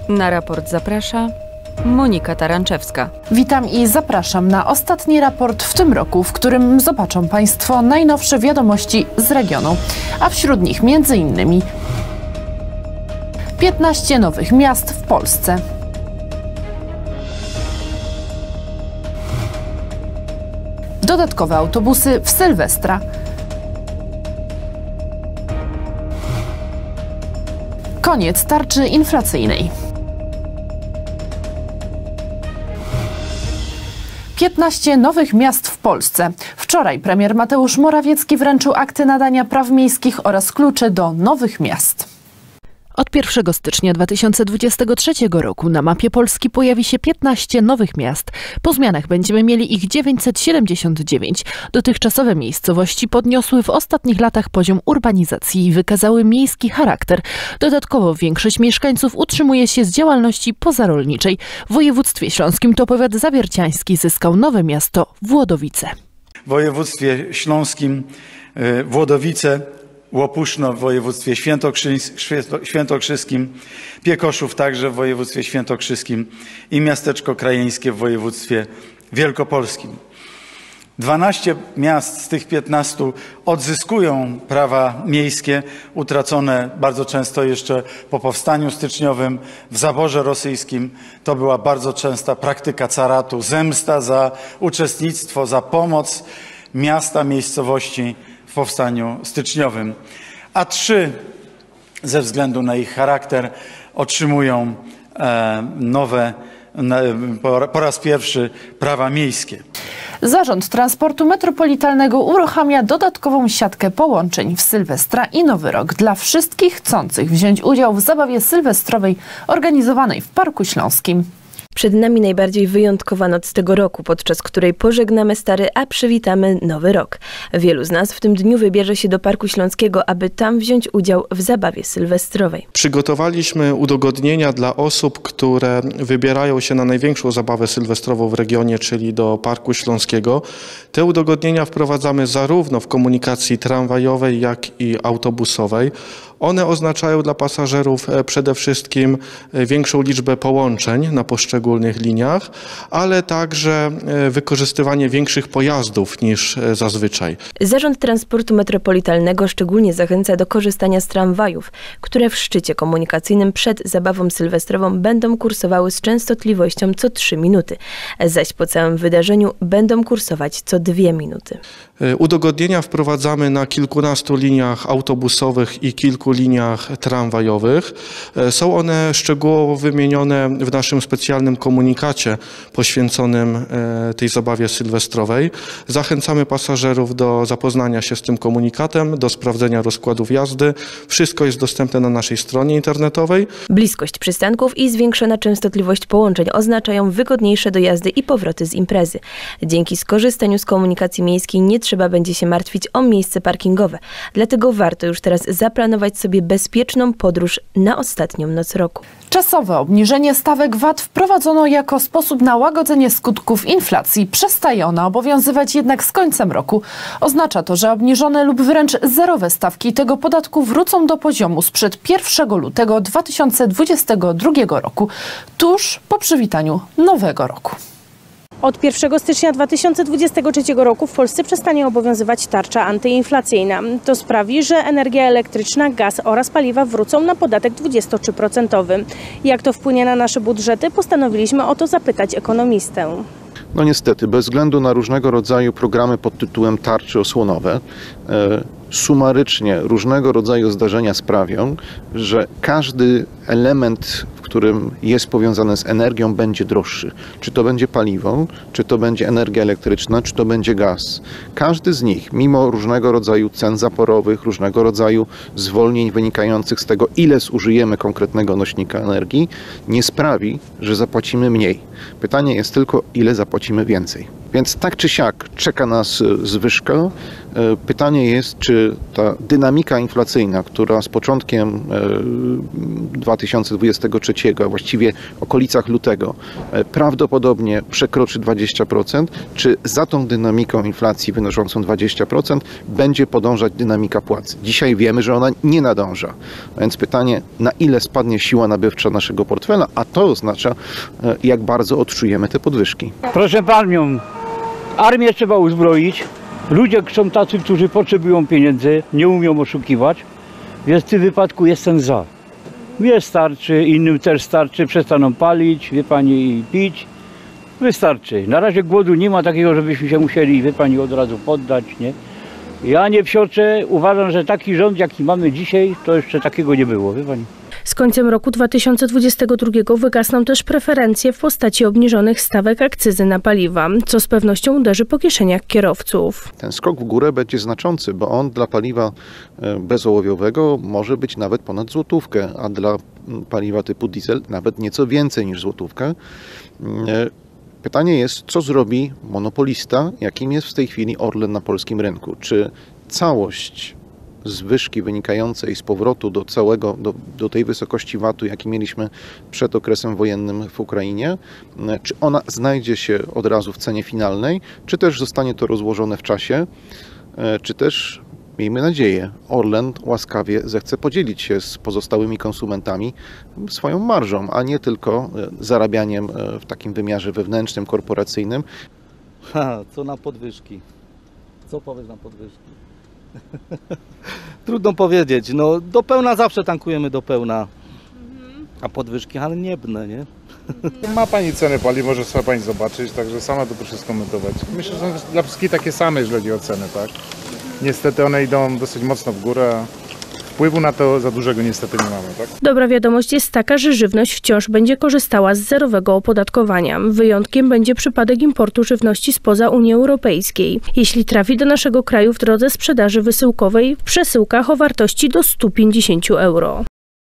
Na raport zaprasza Monika Taranczewska. Witam i zapraszam na ostatni raport w tym roku, w którym zobaczą Państwo najnowsze wiadomości z regionu, a wśród nich m.in. 15 nowych miast w Polsce. Dodatkowe autobusy w Sylwestra. Koniec tarczy inflacyjnej. 15 nowych miast w Polsce. Wczoraj premier Mateusz Morawiecki wręczył akty nadania praw miejskich oraz klucze do nowych miast. Od 1 stycznia 2023 roku na mapie Polski pojawi się 15 nowych miast. Po zmianach będziemy mieli ich 979. Dotychczasowe miejscowości podniosły w ostatnich latach poziom urbanizacji i wykazały miejski charakter. Dodatkowo większość mieszkańców utrzymuje się z działalności pozarolniczej. W województwie śląskim to powiat zawierciański zyskał nowe miasto Włodowice. W województwie śląskim Włodowice, Łopuszno w województwie świętokrzyskim, Piekoszów także w województwie świętokrzyskim i miasteczko krajeńskie w województwie wielkopolskim. 12 miast z tych 15 odzyskują prawa miejskie, utracone bardzo często jeszcze po powstaniu styczniowym w zaborze rosyjskim. To była bardzo częsta praktyka caratu, zemsta za uczestnictwo, za pomoc miasta, miejscowości w powstaniu styczniowym. A 3 ze względu na ich charakter otrzymują nowe, po raz pierwszy prawa miejskie. Zarząd Transportu Metropolitalnego uruchamia dodatkową siatkę połączeń w Sylwestra i Nowy Rok dla wszystkich chcących wziąć udział w zabawie sylwestrowej organizowanej w Parku Śląskim. Przed nami najbardziej wyjątkowa noc tego roku, podczas której pożegnamy stary, a przywitamy nowy rok. Wielu z nas w tym dniu wybierze się do Parku Śląskiego, aby tam wziąć udział w zabawie sylwestrowej. Przygotowaliśmy udogodnienia dla osób, które wybierają się na największą zabawę sylwestrową w regionie, czyli do Parku Śląskiego. Te udogodnienia wprowadzamy zarówno w komunikacji tramwajowej, jak i autobusowej. One oznaczają dla pasażerów przede wszystkim większą liczbę połączeń na poszczególnych liniach, ale także wykorzystywanie większych pojazdów niż zazwyczaj. Zarząd Transportu Metropolitalnego szczególnie zachęca do korzystania z tramwajów, które w szczycie komunikacyjnym przed zabawą sylwestrową będą kursowały z częstotliwością co 3 minuty, zaś po całym wydarzeniu będą kursować co 2 minuty. Udogodnienia wprowadzamy na kilkunastu liniach autobusowych i kilku liniach tramwajowych. Są one szczegółowo wymienione w naszym specjalnym komunikacie poświęconym tej zabawie sylwestrowej. Zachęcamy pasażerów do zapoznania się z tym komunikatem, do sprawdzenia rozkładów jazdy. Wszystko jest dostępne na naszej stronie internetowej. Bliskość przystanków i zwiększona częstotliwość połączeń oznaczają wygodniejsze dojazdy i powroty z imprezy. Dzięki skorzystaniu z komunikacji miejskiej nie trzeba będzie się martwić o miejsce parkingowe. Dlatego warto już teraz zaplanować sobie bezpieczną podróż na ostatnią noc roku. Czasowe obniżenie stawek VAT wprowadzono jako sposób na łagodzenie skutków inflacji. Przestaje ona obowiązywać jednak z końcem roku. Oznacza to, że obniżone lub wręcz zerowe stawki tego podatku wrócą do poziomu sprzed 1 lutego 2022 roku, tuż po przywitaniu nowego roku. Od 1 stycznia 2023 roku w Polsce przestanie obowiązywać tarcza antyinflacyjna. To sprawi, że energia elektryczna, gaz oraz paliwa wrócą na podatek 23%. Jak to wpłynie na nasze budżety? Postanowiliśmy o to zapytać ekonomistę. No niestety, bez względu na różnego rodzaju programy pod tytułem tarcze osłonowe, sumarycznie różnego rodzaju zdarzenia sprawią, że każdy element, którym jest powiązane z energią, będzie droższy. Czy to będzie paliwo, czy to będzie energia elektryczna, czy to będzie gaz. Każdy z nich, mimo różnego rodzaju cen zaporowych, różnego rodzaju zwolnień wynikających z tego, ile zużyjemy konkretnego nośnika energii, nie sprawi, że zapłacimy mniej. Pytanie jest tylko, ile zapłacimy więcej. Więc tak czy siak czeka nas zwyżka. Pytanie jest, czy ta dynamika inflacyjna, która z początkiem 2023, a właściwie w okolicach lutego, prawdopodobnie przekroczy 20%, czy za tą dynamiką inflacji wynoszącą 20% będzie podążać dynamika płac. Dzisiaj wiemy, że ona nie nadąża. Więc pytanie, na ile spadnie siła nabywcza naszego portfela, a to oznacza, jak bardzo odczujemy te podwyżki. Proszę panią, armię trzeba uzbroić. Ludzie są tacy, którzy potrzebują pieniędzy, nie umią oszukiwać, więc w tym wypadku jestem za. Mnie starczy, innym też starczy, przestaną palić, wie pani, i pić. Wystarczy. Na razie głodu nie ma takiego, żebyśmy się musieli, wie pani, od razu poddać, nie? Ja nie psioczę, uważam, że taki rząd, jaki mamy dzisiaj, to jeszcze takiego nie było, wie pani. Z końcem roku 2022 wygasną też preferencje w postaci obniżonych stawek akcyzy na paliwa, co z pewnością uderzy po kieszeniach kierowców. Ten skok w górę będzie znaczący, bo on dla paliwa bezołowiowego może być nawet ponad złotówkę, a dla paliwa typu diesel nawet nieco więcej niż złotówkę. Pytanie jest, co zrobi monopolista, jakim jest w tej chwili Orlen na polskim rynku. Czy całość zwyżki wynikającej z powrotu do tej wysokości VAT-u, jaki mieliśmy przed okresem wojennym w Ukrainie, czy ona znajdzie się od razu w cenie finalnej, czy też zostanie to rozłożone w czasie, czy też, miejmy nadzieję, Orlen łaskawie zechce podzielić się z pozostałymi konsumentami swoją marżą, a nie tylko zarabianiem w takim wymiarze wewnętrznym, korporacyjnym. Co na podwyżki? Co powiesz na podwyżki? Trudno powiedzieć. No, do pełna zawsze tankujemy do pełna, a podwyżki haniebne, nie? Ma pani ceny paliw, może sobie pani zobaczyć, także sama to proszę skomentować. Myślę, że są dla wszystkich takie same, jeżeli chodzi o ceny, tak? Niestety one idą dosyć mocno w górę. Wpływu na to za dużego niestety nie mamy, tak? Dobra wiadomość jest taka, że żywność wciąż będzie korzystała z zerowego opodatkowania. Wyjątkiem będzie przypadek importu żywności spoza Unii Europejskiej. Jeśli trafi do naszego kraju w drodze sprzedaży wysyłkowej w przesyłkach o wartości do 150 euro.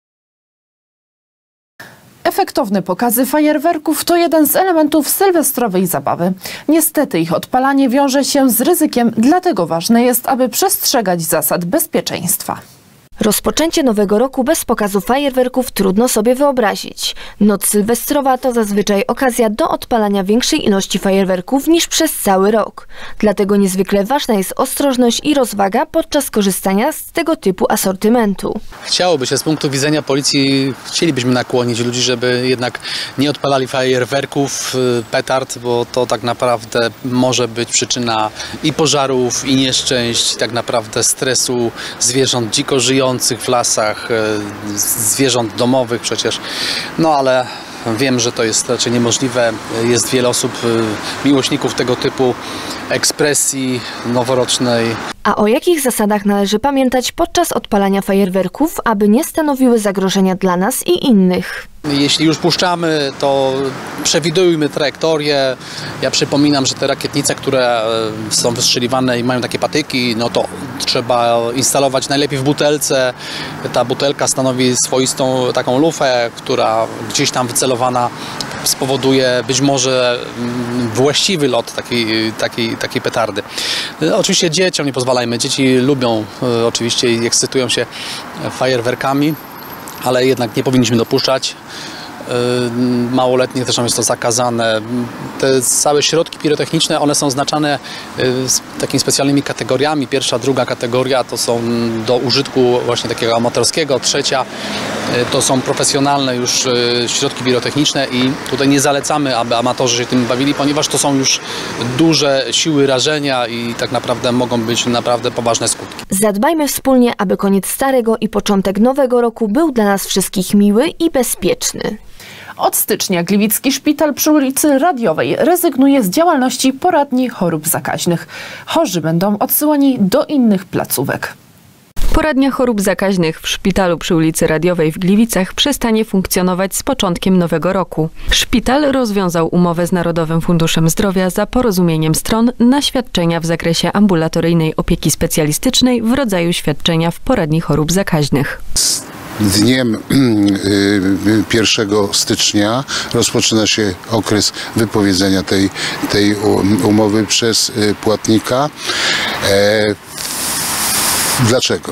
Efektowne pokazy fajerwerków to jeden z elementów sylwestrowej zabawy. Niestety ich odpalanie wiąże się z ryzykiem, dlatego ważne jest, aby przestrzegać zasad bezpieczeństwa. Rozpoczęcie nowego roku bez pokazu fajerwerków trudno sobie wyobrazić. Noc sylwestrowa to zazwyczaj okazja do odpalania większej ilości fajerwerków niż przez cały rok. Dlatego niezwykle ważna jest ostrożność i rozwaga podczas korzystania z tego typu asortymentu. Chciałoby się z punktu widzenia policji, chcielibyśmy nakłonić ludzi, żeby jednak nie odpalali fajerwerków, petard, bo to tak naprawdę może być przyczyna i pożarów, i nieszczęść, tak naprawdę stresu zwierząt dziko żyjących w lasach, zwierząt domowych przecież, no ale wiem, że to jest raczej niemożliwe. Jest wiele osób, miłośników tego typu ekspresji noworocznej. A o jakich zasadach należy pamiętać podczas odpalania fajerwerków, aby nie stanowiły zagrożenia dla nas i innych? Jeśli już puszczamy, to przewidujmy trajektorię. Ja przypominam, że te rakietnice, które są wystrzeliwane i mają takie patyki, no to trzeba instalować najlepiej w butelce. Ta butelka stanowi swoistą taką lufę, która gdzieś tam wycelowana spowoduje być może właściwy lot takiej petardy. Oczywiście dzieciom nie pozwalajmy. Dzieci lubią oczywiście i ekscytują się fajerwerkami, ale jednak nie powinniśmy dopuszczać. Małoletnich zresztą jest to zakazane. Te całe środki pirotechniczne, one są oznaczane takimi specjalnymi kategoriami. Pierwsza, druga kategoria to są do użytku właśnie takiego amatorskiego. Trzecia to są profesjonalne już środki pirotechniczne i tutaj nie zalecamy, aby amatorzy się tym bawili, ponieważ to są już duże siły rażenia i tak naprawdę mogą być naprawdę poważne skutki. Zadbajmy wspólnie, aby koniec starego i początek nowego roku był dla nas wszystkich miły i bezpieczny. Od stycznia Gliwicki Szpital przy ulicy Radiowej rezygnuje z działalności poradni chorób zakaźnych. Chorzy będą odsyłani do innych placówek. Poradnia chorób zakaźnych w szpitalu przy ulicy Radiowej w Gliwicach przestanie funkcjonować z początkiem nowego roku. Szpital rozwiązał umowę z Narodowym Funduszem Zdrowia za porozumieniem stron na świadczenia w zakresie ambulatoryjnej opieki specjalistycznej w rodzaju świadczenia w poradni chorób zakaźnych. dniem 1 stycznia rozpoczyna się okres wypowiedzenia tej umowy przez płatnika. Dlaczego?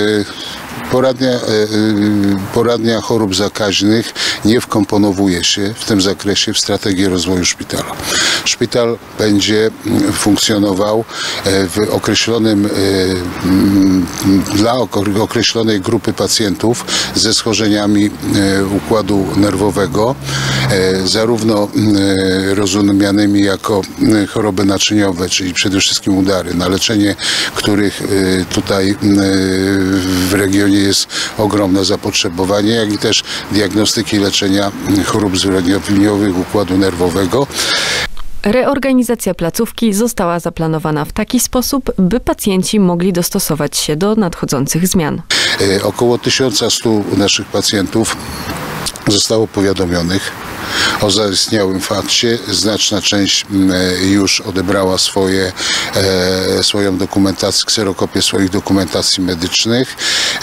Poradnia chorób zakaźnych nie wkomponowuje się w tym zakresie w strategię rozwoju szpitala. Szpital będzie funkcjonował w dla określonej grupy pacjentów ze schorzeniami układu nerwowego, zarówno rozumianymi jako choroby naczyniowe, czyli przede wszystkim udary, na leczenie których tutaj w regionie jest ogromne zapotrzebowanie, jak i też diagnostyki leczenia chorób zwyrodnieniowych układu nerwowego. Reorganizacja placówki została zaplanowana w taki sposób, by pacjenci mogli dostosować się do nadchodzących zmian. Około 1100 naszych pacjentów zostało powiadomionych o zaistniałym fakcie. Znaczna część już odebrała swoją dokumentację, kserokopię swoich dokumentacji medycznych.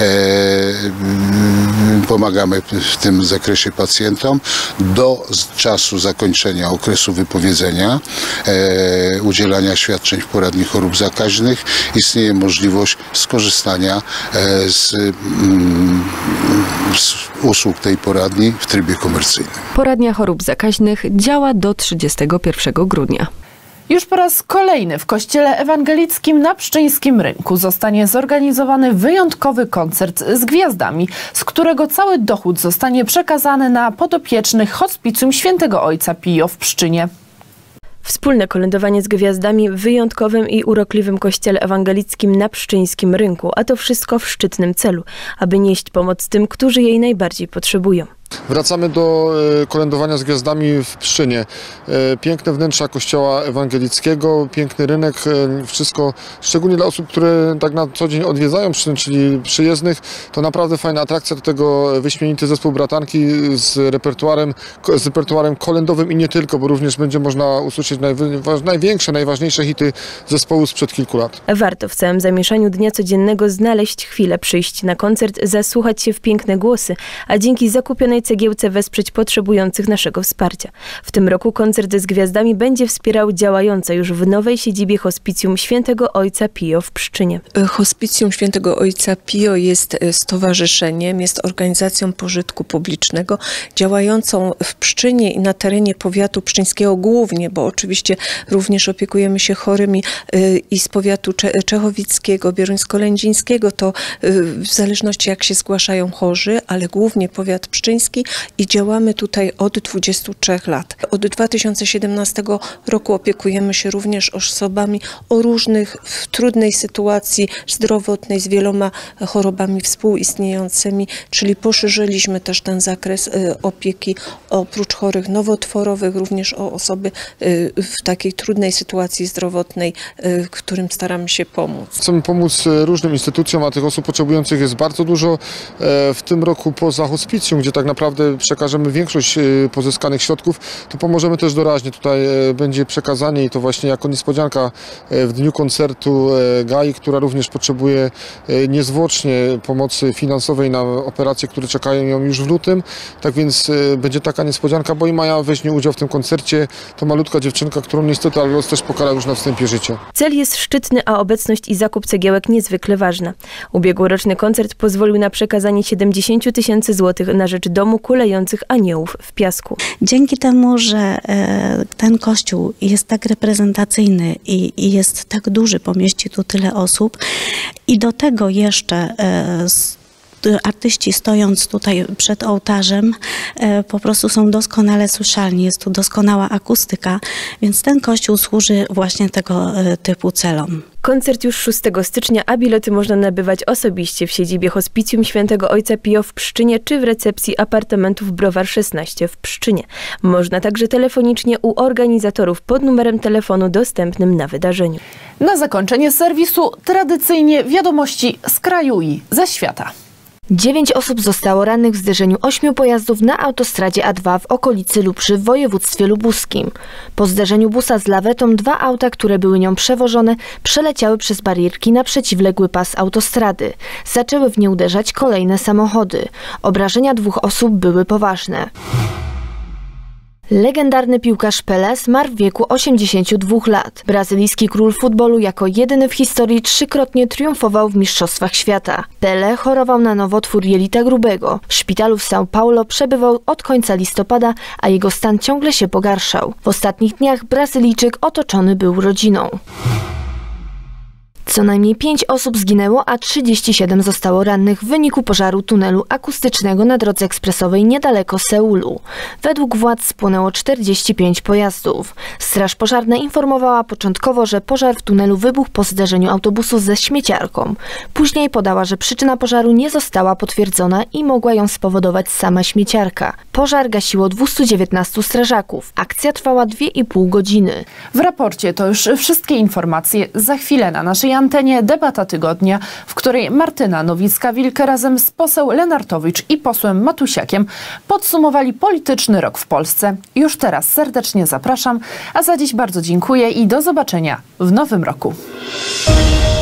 Pomagamy w tym zakresie pacjentom. Do czasu zakończenia okresu wypowiedzenia udzielania świadczeń w poradni chorób zakaźnych istnieje możliwość skorzystania z usług tej poradni w trybie komercyjnym. Poradnia chorób zakaźnych działa do 31 grudnia. Już po raz kolejny w Kościele Ewangelickim na Pszczyńskim Rynku zostanie zorganizowany wyjątkowy koncert z gwiazdami, z którego cały dochód zostanie przekazany na podopiecznych Hospicjum Świętego Ojca Pio w Pszczynie. Wspólne kolędowanie z gwiazdami w wyjątkowym i urokliwym kościele ewangelickim na Pszczyńskim Rynku, a to wszystko w szczytnym celu, aby nieść pomoc tym, którzy jej najbardziej potrzebują. Wracamy do kolędowania z gwiazdami w Pszczynie. Piękne wnętrza kościoła ewangelickiego, piękny rynek, wszystko, szczególnie dla osób, które tak na co dzień odwiedzają Pszczyn, czyli przyjezdnych. To naprawdę fajna atrakcja, do tego wyśmienity zespół bratanki z repertuarem kolędowym i nie tylko, bo również będzie można usłyszeć największe, najważniejsze hity zespołu sprzed kilku lat. Warto w całym zamieszaniu dnia codziennego znaleźć chwilę, przyjść na koncert, zasłuchać się w piękne głosy, a dzięki zakupionej cegiełce wesprzeć potrzebujących naszego wsparcia. W tym roku koncert z gwiazdami będzie wspierał działające już w nowej siedzibie Hospicjum Świętego Ojca Pio w Pszczynie. Hospicjum Świętego Ojca Pio jest stowarzyszeniem, jest organizacją pożytku publicznego działającą w Pszczynie i na terenie powiatu pszczyńskiego głównie, bo oczywiście również opiekujemy się chorymi i z powiatu czechowickiego, bieruńsko-lędzińskiego, to w zależności jak się zgłaszają chorzy, ale głównie powiat pszczyński i działamy tutaj od 23 lat. Od 2017 roku opiekujemy się również osobami o różnych, w trudnej sytuacji zdrowotnej, z wieloma chorobami współistniejącymi, czyli poszerzyliśmy też ten zakres opieki oprócz chorych nowotworowych, również o osoby w takiej trudnej sytuacji zdrowotnej, którym staramy się pomóc. Chcemy pomóc różnym instytucjom, a tych osób potrzebujących jest bardzo dużo. W tym roku poza hospicjum, gdzie tak naprawdę przekażemy większość pozyskanych środków, to pomożemy też doraźnie. Tutaj będzie przekazanie i to właśnie jako niespodzianka w dniu koncertu Gai, która również potrzebuje niezwłocznie pomocy finansowej na operacje, które czekają ją już w lutym. Tak więc będzie taka niespodzianka, bo i Maja weźmie udział w tym koncercie. To malutka dziewczynka, którą niestety los też pokarał już na wstępie życia. Cel jest szczytny, a obecność i zakup cegiełek niezwykle ważna. Ubiegłoroczny koncert pozwolił na przekazanie 70 000 złotych na rzecz Domu Kulejących Aniołów w Piasku. Dzięki temu, że ten kościół jest tak reprezentacyjny i jest tak duży, pomieści tu tyle osób i do tego jeszcze artyści stojąc tutaj przed ołtarzem po prostu są doskonale słyszalni, jest tu doskonała akustyka, więc ten kościół służy właśnie tego typu celom. Koncert już 6 stycznia, a bilety można nabywać osobiście w siedzibie Hospicjum Świętego Ojca Pio w Pszczynie czy w recepcji apartamentów Browar 16 w Pszczynie. Można także telefonicznie u organizatorów pod numerem telefonu dostępnym na wydarzeniu. Na zakończenie serwisu tradycyjnie wiadomości z kraju i ze świata. 9 osób zostało rannych w zderzeniu 8 pojazdów na autostradzie A2 w okolicy Lubrzy w województwie lubuskim. Po zderzeniu busa z lawetą 2 auta, które były nią przewożone, przeleciały przez barierki na przeciwległy pas autostrady. Zaczęły w nie uderzać kolejne samochody. Obrażenia 2 osób były poważne. Legendarny piłkarz Pelé zmarł w wieku 82 lat. Brazylijski król futbolu jako jedyny w historii 3-krotnie triumfował w Mistrzostwach Świata. Pelé chorował na nowotwór jelita grubego. W szpitalu w São Paulo przebywał od końca listopada, a jego stan ciągle się pogarszał. W ostatnich dniach Brazylijczyk otoczony był rodziną. Co najmniej 5 osób zginęło, a 37 zostało rannych w wyniku pożaru tunelu akustycznego na drodze ekspresowej niedaleko Seulu. Według władz spłonęło 45 pojazdów. Straż pożarna informowała początkowo, że pożar w tunelu wybuchł po zderzeniu autobusu ze śmieciarką. Później podała, że przyczyna pożaru nie została potwierdzona i mogła ją spowodować sama śmieciarka. Pożar gasiło 219 strażaków. Akcja trwała 2,5 godziny. W raporcie to już wszystkie informacje. Za chwilę na naszej antenie debata tygodnia, w której Martyna Nowicka-Wilk razem z poseł Lenartowicz i posłem Matusiakiem podsumowali polityczny rok w Polsce. Już teraz serdecznie zapraszam, a za dziś bardzo dziękuję i do zobaczenia w nowym roku.